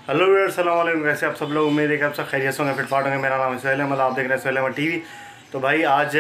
Hello viewers, अस्सलाम वालेकुम। कैसे आप सब लोग? उम्मीद है कि आप सब खैरियत होंगे, फिट फाट होंगे। मेरा नाम है सुहेल अहमद, आप देख रहे हैं सुहेल अहमद टीवी। तो भाई आज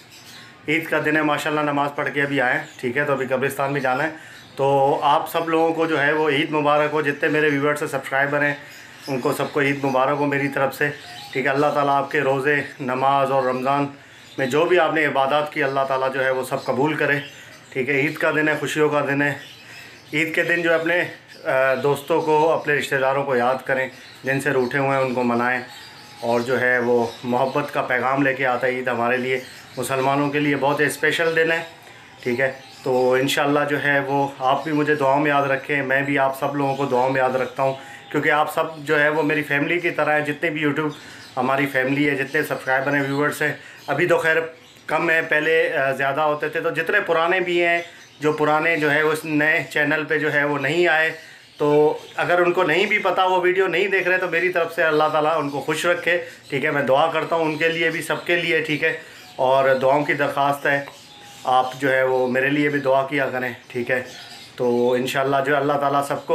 ईद का दिन है, माशाल्लाह नमाज़ पढ़ के अभी आए, ठीक है। तो अभी कब्रिस्तान भी जाना है। तो आप सब लोगों को जो है वो ईद मुबारक हो। जितने मेरे व्यूअर्स से सब्सक्राइबर हैं उनको सबको ईद मुबारक हो मेरी तरफ़ से, ठीक है। अल्लाह ताला आपके रोज़े, नमाज और रमज़ान में जो भी आपने इबादत की, अल्लाह ताला जो है वो सब कबूल करे, ठीक है। ईद का दिन है, खुशियों का दिन है। ईद के दिन जो अपने दोस्तों को, अपने रिश्तेदारों को याद करें, जिनसे रूठे हुए हैं उनको मनाएं, और जो है वो मोहब्बत का पैगाम लेके आता है। ईद हमारे लिए, मुसलमानों के लिए बहुत ही स्पेशल दिन है, ठीक है। तो इंशाल्लाह जो है वो आप भी मुझे दुआओं में याद रखें, मैं भी आप सब लोगों को दुआओं में याद रखता हूँ, क्योंकि आप सब जो है वो मेरी फैमिली की तरह है। जितने भी यूट्यूब हमारी फैमिली है, जितने सब्सक्राइबर हैं, व्यूवर्स हैं, अभी तो खैर कम है, पहले ज़्यादा होते थे। तो जितने पुराने भी हैं, जो पुराने जो है उस नए चैनल पे जो है वो नहीं आए, तो अगर उनको नहीं भी पता, वो वीडियो नहीं देख रहे, तो मेरी तरफ़ से अल्लाह ताला उनको खुश रखे, ठीक है। मैं दुआ करता हूँ उनके लिए भी, सबके लिए, ठीक है। और दुआओं की दरख्वास्त है, आप जो है वो मेरे लिए भी दुआ किया करें, ठीक है। तो इंशाल्लाह जो अल्लाह ताला सबको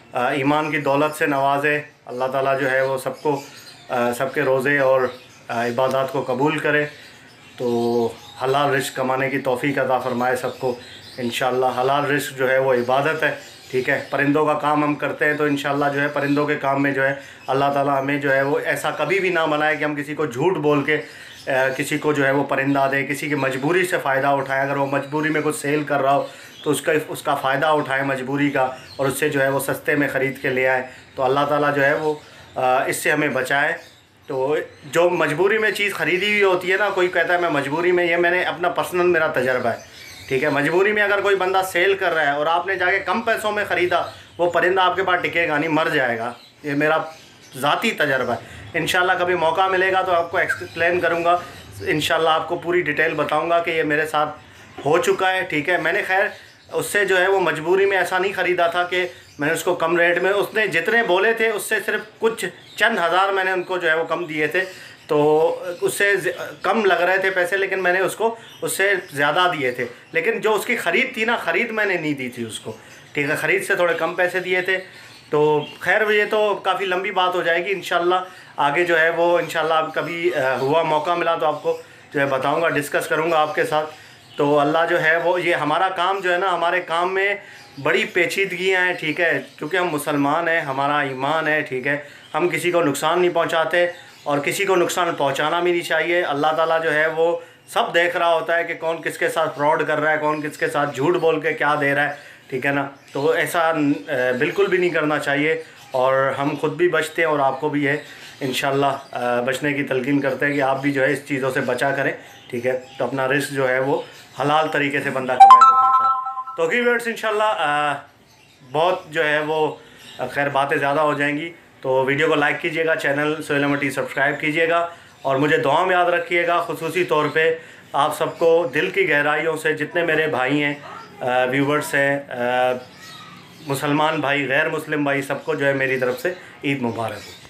ईमान की दौलत से नवाज़े। अल्लाह ताला जो है वो सबको सबके रोज़े और इबादत को कबूल करे। तो हलाल रिज़्क़ कमाने की तौफ़ीक़ अता फ़रमाए सबको इंशाल्लाह। हलाल रिज़्क़ जो है वो इबादत है, ठीक है। परिंदों का काम हम करते हैं, तो इंशाल्लाह जो है परिंदों के काम में जो है अल्लाह ताला हमें जो है वो ऐसा कभी भी ना बनाए कि हम किसी को झूठ बोल के किसी को जो है वो परिंदा दे, किसी की मजबूरी से फ़ायदा उठाए। अगर वो मजबूरी में कुछ सेल कर रहा हो तो उसका फ़ायदा उठाए मजबूरी का, और उससे जो है वो सस्ते में ख़रीद के ले आए। तो अल्लाह ताला जो है वो इससे हमें बचाए। तो जो मजबूरी में चीज़ ख़रीदी हुई होती है ना, कोई कहता है मैं मजबूरी में, ये मैंने अपना पर्सनल मेरा तजर्बा है, ठीक है। मजबूरी में अगर कोई बंदा सेल कर रहा है और आपने जाके कम पैसों में ख़रीदा, वो परिंदा आपके पास टिकेगा नहीं, मर जाएगा। ये मेरा ज़ाती तजर्बा है। इंशाल्लाह कभी मौका मिलेगा तो आपको एक्सप्लेन करूँगा, इंशाल्लाह आपको पूरी डिटेल बताऊँगा कि ये मेरे साथ हो चुका है, ठीक है। मैंने खैर उससे जो है वो मजबूरी में ऐसा नहीं ख़रीदा था कि मैंने उसको कम रेट में, उसने जितने बोले थे उससे सिर्फ कुछ चंद हज़ार मैंने उनको जो है वो कम दिए थे, तो उससे कम लग रहे थे पैसे, लेकिन मैंने उसको उससे ज़्यादा दिए थे। लेकिन जो उसकी ख़रीद थी ना, ख़रीद मैंने नहीं दी थी उसको, ठीक है। ख़रीद से थोड़े कम पैसे दिए थे। तो खैर ये तो काफ़ी लंबी बात हो जाएगी, इंशाल्लाह आगे जो है वो इंशाल्लाह कभी हुआ मौका मिला तो आपको जो है बताऊँगा, डिस्कस करूँगा आपके साथ। तो अल्लाह जो है वो, ये हमारा काम जो है ना, हमारे काम में बड़ी पेचीदगियाँ हैं, ठीक है। क्योंकि हम मुसलमान हैं, हमारा ईमान है, ठीक है। हम किसी को नुकसान नहीं पहुँचाते और किसी को नुकसान पहुंचाना भी नहीं चाहिए। अल्लाह ताला जो है वो सब देख रहा होता है कि कौन किसके साथ फ्रॉड कर रहा है, कौन किसके साथ झूठ बोल के क्या दे रहा है, ठीक है ना। तो ऐसा बिल्कुल भी नहीं करना चाहिए, और हम खुद भी बचते हैं और आपको भी है इंशाल्लाह बचने की तलकीन करते हैं कि आप भी जो है इस चीज़ों से बचा करें, ठीक है। तो अपना रिस्क जो है वो हलाल तरीके से बंदा कमाए तो बेहतर है। तो व्यूअर्स इंशाल्लाह बहुत जो है वो खैर बातें ज़्यादा हो जाएंगी, तो वीडियो को लाइक कीजिएगा, channel Suhail Ahmed TV subscribe कीजिएगा, और मुझे दुआ में याद रखिएगा। खुसूसी तौर पे आप सबको दिल की गहराइयों से, जितने मेरे भाई हैं, व्यूवर्स हैं, मुसलमान भाई, गैर मुस्लिम भाई, सबको जो है मेरी तरफ़ से ईद मुबारक हो।